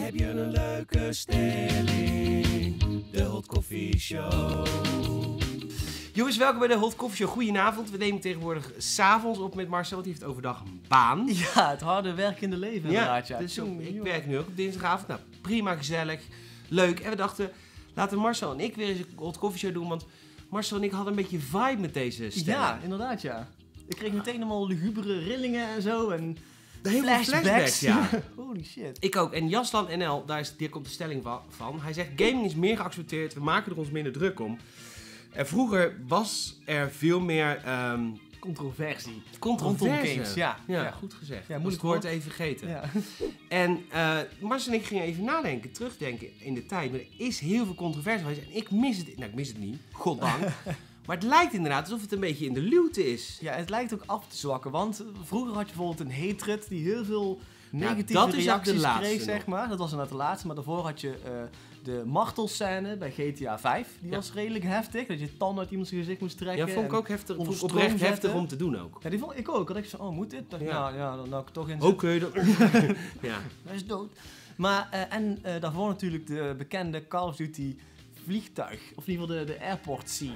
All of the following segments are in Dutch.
Heb je een leuke stelling? De Hot Coffee Show. Jongens, welkom bij de Hot Coffee Show. Goedenavond. We nemen tegenwoordig 's avonds op met Marcel, want die heeft overdag een baan. Ja, het harde werkende leven inderdaad. Ja, dus ik werk nu ook op dinsdagavond. Nou, prima, gezellig, leuk. En we dachten, laten Marcel en ik weer eens een Hot Coffee Show doen, want Marcel en ik hadden een beetje vibe met deze stelling. Ja, inderdaad, ja. Ik kreeg meteen allemaal lugubere rillingen en zo en heel veel flashbacks, ja. Holy shit. Ik ook. En Jaslan NL, daar komt de stelling van. Hij zegt, gaming is meer geaccepteerd, we maken er ons minder druk om. En vroeger was er veel meer Controversie. Controverse. Rondom games, ja. Goed gezegd. Ja, moeilijk woord even vergeten. Ja. En Marcel en ik gingen even nadenken, terugdenken in de tijd. Maar er is heel veel controverse geweest. En ik mis het. Nou, ik mis het niet. Goddank. Maar het lijkt inderdaad alsof het een beetje in de luwte is. Ja, het lijkt ook af te zwakken. Want vroeger had je bijvoorbeeld een hatred die heel veel negatieve dat is reacties de kreeg, nog. zeg maar. Dat was inderdaad de laatste. Maar daarvoor had je de martelscène bij GTA 5. Die was redelijk heftig. Dat je tanden uit iemands gezicht moest trekken. Ja, vond ik ook heftig. onder Vond ik stroom oprecht zetten. heftig om te doen ook. Ja, die vond ik ook. Dat ik zo, oh, moet dit? Dacht, Ja. dan nou ik toch in. Oké, dat... ja. Hij is dood. Maar, daarvoor natuurlijk de bekende Call of Duty vliegtuig. Of in ieder geval de airport scene.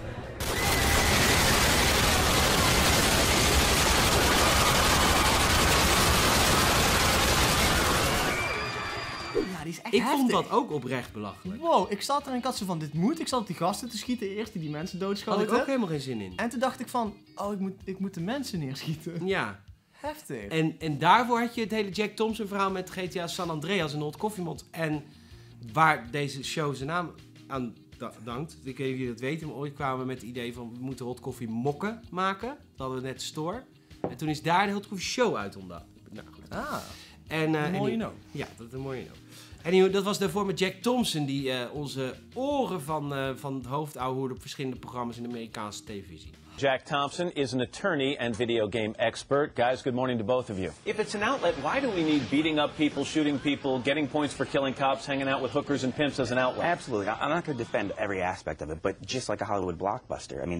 Ja, die is echt Ik heftig. vond dat ook oprecht belachelijk. Wow, ik zat er en ik had zo van, dit moet. Ik zat op die gasten te schieten eerst, die mensen Had doodschoten. ik ook helemaal geen zin in. En toen dacht ik van, oh, ik moet de mensen neerschieten. Ja. Heftig. En daarvoor had je het hele Jack Thompson verhaal met GTA San Andreas en Hot Coffee Mod. En waar deze show zijn naam aan dankt. Ik weet niet of jullie dat weten, maar ooit kwamen we met het idee van we moeten Hot Coffee mokken maken. Dat hadden we net store. En toen is daar de Hot Coffee Show uit ontdaan. Nou goed. Ah, En, mooie no. Ja, dat is een mooie no. En dat was daarvoor met Jack Thompson die onze oren van het hoofd ouwehoerde op verschillende programma's in de Amerikaanse televisie. Jack Thompson is an attorney and video game expert. Guys, good morning to both of you. If it's an outlet, why do we need beating up people, shooting people, getting points for killing cops, hanging out with hookers and pimps as an outlet? Absolutely. I'm not going to defend every aspect of it, but just like a Hollywood blockbuster, I mean,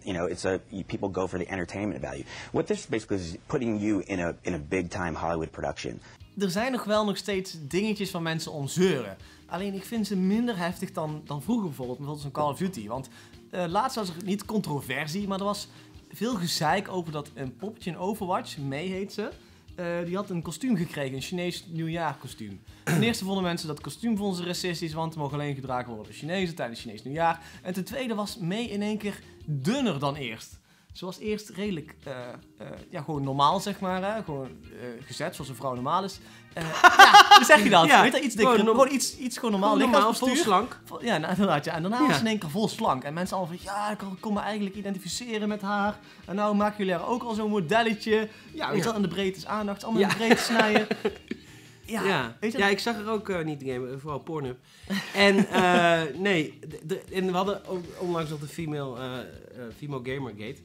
people go for the entertainment value. What this basically is putting you in a big-time Hollywood production. Er zijn nog steeds dingetjes van mensen om zeuren. Alleen ik vind ze minder heftig dan vroeger bijvoorbeeld zo'n Call of Duty. Want laatst was er niet controversie, maar er was veel gezeik over dat een poppetje in Overwatch, Mei heet ze, die had een kostuum gekregen, een Chinees nieuwjaarkostuum. Ten eerste vonden mensen dat kostuum vonden ze racistisch, want het mogen alleen gedragen worden door Chinezen tijdens Chinees nieuwjaar. En ten tweede was Mei in één keer dunner dan eerst. Ze was eerst redelijk, gewoon normaal, zeg maar. Hè? Gewoon gezet, zoals een vrouw normaal is. Ja, hoe zeg je dat? Ja, weet je, iets dikker, gewoon iets normaal vol slank. Ja, nou, inderdaad. Ja. En daarna was ze in één keer vol slank. En mensen allemaal van, ja, ik kon me eigenlijk identificeren met haar. En nou maken jullie er ook al zo'n modelletje. Ja, weet je wel, en de breedte is aandacht. Allemaal in de breedte snijden. Weet je? Ja, ik zag er ook niet in game, vooral Pornhub. En nee, en we hadden onlangs nog de Female Gamergate.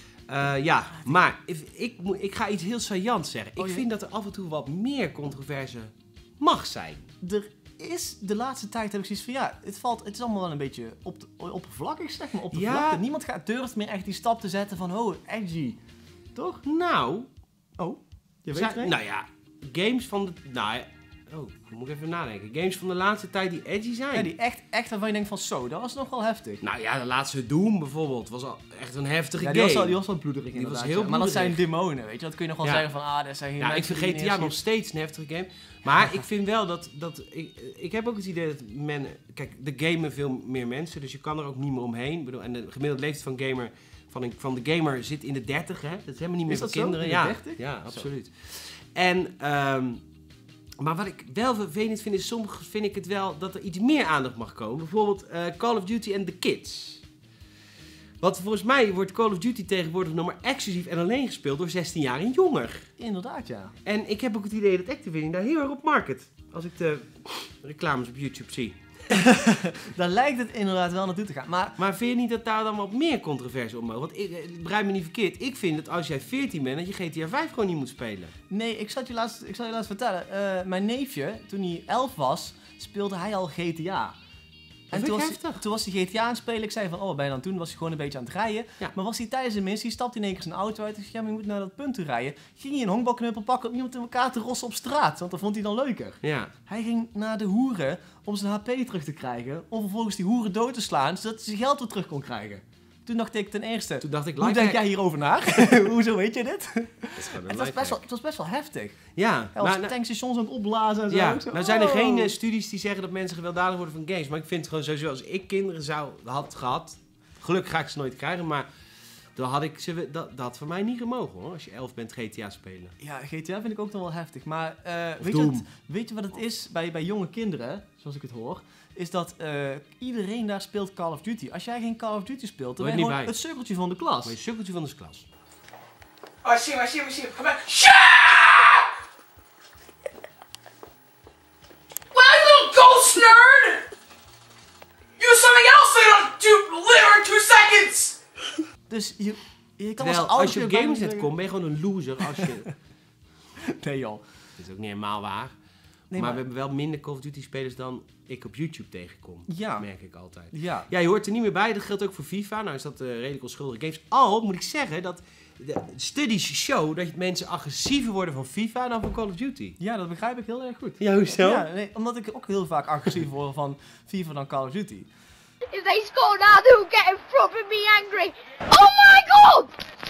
Maar ik ga iets heel saillants zeggen. Ik vind dat er af en toe wat meer controverse mag zijn. Er is de laatste tijd, heb ik zoiets van, ja, het is allemaal wel een beetje oppervlakkig, zeg maar, oppervlakkig. Niemand durft meer echt die stap te zetten van, oh, edgy. Toch? Nou. Oh, je weet het. Nou ja, games van de... Nou, dan moet ik even nadenken. Games van de laatste tijd die edgy zijn. Ja, die echt waarvan je denkt van, zo, dat was nog wel heftig. Nou ja, de laatste Doom bijvoorbeeld was al echt een heftige Ja, game. die was wel bloederig inderdaad. Was heel bloederig. Maar dat zijn demonen, weet je. Dat kun je nog wel zeggen van, dat zijn geen ik mensen vind die GTA nog steeds een heftige game. Maar ik vind wel dat ik heb ook het idee dat men... Kijk, de gamen veel meer mensen, dus je kan er ook niet meer omheen. Ik bedoel, en de gemiddelde leeftijd van de gamer zit in de 30, hè. Dat is helemaal niet meer voor kinderen. Zo? In de 30? Ja, absoluut. En... maar wat ik wel vervelend vind is, soms vind ik het wel dat er iets meer aandacht mag komen. Bijvoorbeeld Call of Duty en The Kids. Want volgens mij wordt Call of Duty tegenwoordig nog maar exclusief en alleen gespeeld door 16 jaar en jonger. Inderdaad, ja. En ik heb ook het idee dat Activision daar heel erg op market. Als ik de reclames op YouTube zie. Daar lijkt het inderdaad wel naartoe te gaan. Maar vind je niet dat daar dan wat meer controversie op mag? Want begrijp me niet verkeerd. Ik vind dat als jij 14 bent, dat je GTA 5 gewoon niet moet spelen. Nee, ik zal je laatst vertellen. Mijn neefje, toen hij 11 was, speelde hij al GTA. En toen was hij GTA aan het spelen. Ik zei van, wat ben je dan toen? Was hij gewoon een beetje aan het rijden. Ja. Maar was hij tijdens de missie, stapte in één keer zijn auto uit. Ik zei, ja, maar je moet naar dat punt toe rijden. Ging hij een honkbalknuppel pakken om iemand in elkaar te rossen op straat. Want dat vond hij dan leuker. Ja. Hij ging naar de hoeren om zijn HP terug te krijgen. Om vervolgens die hoeren dood te slaan, zodat hij zijn geld weer terug kon krijgen. Toen dacht ik ten eerste, hoe denk jij hierover na? Hoezo weet je dit? Het was best wel heftig. Ja. Hij was tankstations aan het opblazen en zo. Ja, nou zijn er geen studies die zeggen dat mensen gewelddadig worden van games. Maar ik vind het gewoon sowieso, als ik kinderen had gehad, gelukkig ga ik ze nooit krijgen, maar dan had ik ze, dat had voor mij niet gemogen hoor, als je 11 bent GTA spelen. Ja, GTA vind ik ook nog wel heftig. Maar weet je wat het is bij jonge kinderen, zoals ik het hoor, is dat iedereen daar speelt Call of Duty. Als jij geen Call of Duty speelt, dan ben je gewoon het sukkeltje van de klas. Maar je sukkeltje van de klas. Oh, I see him. Come back. Shut up! Well, you little ghost nerd! Use something else that'll live in 2 seconds! Dus je kan als je op Gamersnet komt, ben je gewoon een loser als je... Nee joh. Dat is ook niet helemaal waar. Nee, maar we hebben wel minder Call of Duty spelers dan ik op YouTube tegenkom. Ja. Merk ik altijd. Ja, je hoort er niet meer bij. Dat geldt ook voor FIFA. Nou is dat redelijk onschuldige games. Al moet ik zeggen dat de studies show dat mensen agressiever worden van FIFA dan van Call of Duty. Ja, dat begrijp ik heel erg goed. Ja, hoezo? Ja, nee, omdat ik ook heel vaak agressiever word van FIFA dan Call of Duty. If they score now, they'll get in front of me angry. Oh my god!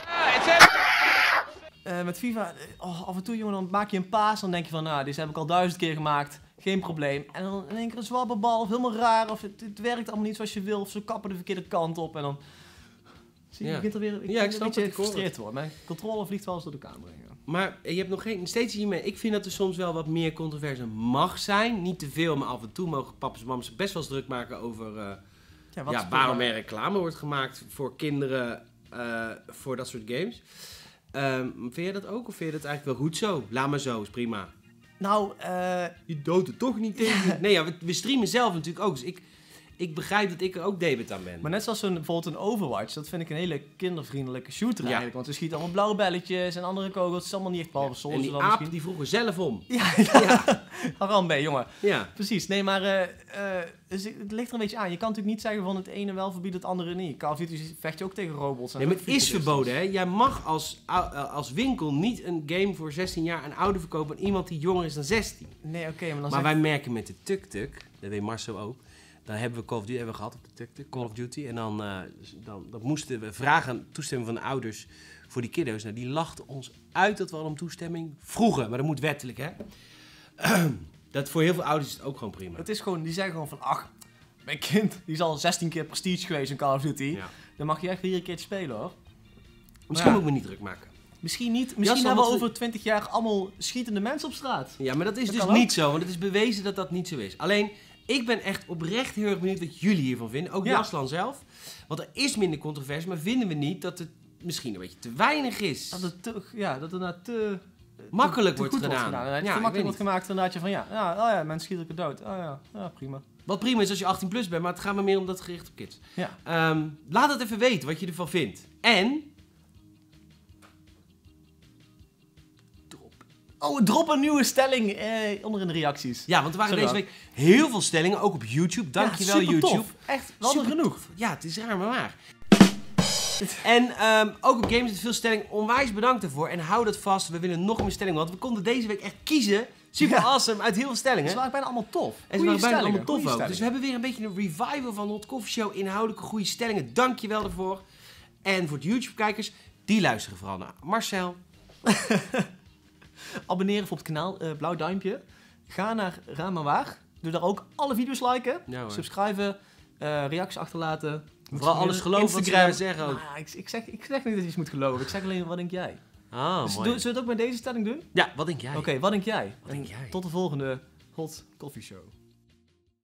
Met FIFA, af en toe jongen, dan maak je een paas. Dan denk je van, nou, deze heb ik al 1000 keer gemaakt. Geen probleem. En dan in één keer een zwabberbal, of helemaal raar. Of het werkt allemaal niet zoals je wil. Of ze kappen de verkeerde kant op. En dan zie je, begint er weer ik snap beetje gefrustreerd worden. Mijn controle vliegt wel eens door de kamer heen. Maar je hebt nog steeds hiermee. Ik vind dat er soms wel wat meer controverse mag zijn. Niet te veel, maar af en toe mogen papa's en mama's best wel eens druk maken over waarom er reclame wordt gemaakt voor kinderen voor dat soort games. Vind jij dat ook? Of vind je dat eigenlijk wel goed zo? Laat maar zo, is prima. Nou, je doodt het toch niet tegen. Ja. Nee, we streamen zelf natuurlijk ook. Dus ik begrijp dat ik er ook debet aan ben. Maar net zoals bijvoorbeeld een Overwatch, dat vind ik een hele kindervriendelijke shooter eigenlijk. Want we schieten allemaal blauwe belletjes en andere kogels. Het is allemaal niet echt behalve soms. En die aap die vroegen zelf om. Ja. Harambe, jongen. Ja. Precies. Nee, maar dus het ligt er een beetje aan. Je kan natuurlijk niet zeggen van het ene wel verbiedt het andere niet. Call of Duty vecht je ook tegen robots. Nee, maar het is verboden, hè. Jij mag als winkel niet een game voor 16 jaar aan ouder verkopen aan iemand die jonger is dan 16. Nee, oké. Maar wij merken met de tuk-tuk, dat weet Marcel ook. Dan hebben we Call of Duty gehad op de tuk-tuk, Call of Duty. En dan moesten we vragen toestemming van de ouders voor die kiddo's. Nou, die lachten ons uit dat we al om toestemming vroegen. Maar dat moet wettelijk, hè. Dat voor heel veel ouders is het ook gewoon prima. Het is gewoon, die zeggen gewoon van, ach, mijn kind, die is al 16 keer prestige geweest in Call of Duty. Ja. Dan mag je echt weer een keertje spelen, hoor. Misschien moet ik me niet druk maken. Misschien niet. Misschien hebben we over 20 jaar allemaal schietende mensen op straat. Ja, maar dat is dus niet zo. Want het is bewezen dat dat niet zo is. Alleen, ik ben echt oprecht heel erg benieuwd wat jullie hiervan vinden. Ook Jaslan zelf. Want er is minder controverse, maar vinden we niet dat het misschien een beetje te weinig is? Dat het te makkelijk wordt gedaan. Dat het te makkelijk wordt gemaakt inderdaad je van mensen schieten elkaar dood. Ja, prima. Wat prima is als je 18 plus bent, maar het gaat me meer om dat gericht op kids. Ja. Laat het even weten wat je ervan vindt. En... drop een nieuwe stelling onder in de reacties. Ja, want er waren deze week heel veel stellingen, ook op YouTube. Dankjewel YouTube. Tof. Echt, we hadden genoeg. Ja, het is raar maar waar. En ook op Games veel stellingen. Onwijs bedankt ervoor. En hou dat vast. We willen nog meer stellingen. Want we konden deze week echt kiezen. Super awesome. Uit heel veel stellingen. Ze waren bijna allemaal tof. En ze waren bijna allemaal tof ook. Dus we hebben weer een beetje een revival van Hot Coffee Show. Inhoudelijke goede stellingen. Dankjewel daarvoor. En voor de YouTube-kijkers, die luisteren vooral naar Marcel. Abonneren voor het kanaal. Blauw duimpje. Ga naar Raam maar Waar. Doe daar ook alle video's liken. Ja, subscriben. Reacties achterlaten. Vooral alles geloven wat ze zeggen ook. Ik zeg niet dat je iets moet geloven. Ik zeg alleen, wat denk jij? Dus zullen we het ook met deze stelling doen? Ja, wat denk jij? Oké, wat denk jij? Wat denk jij? Tot de volgende Hot Coffee Show.